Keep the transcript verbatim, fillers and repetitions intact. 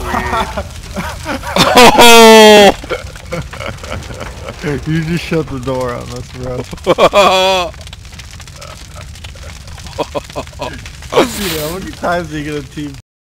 Oh! You just shut the door on us, bro. Dude, how many times are you gonna team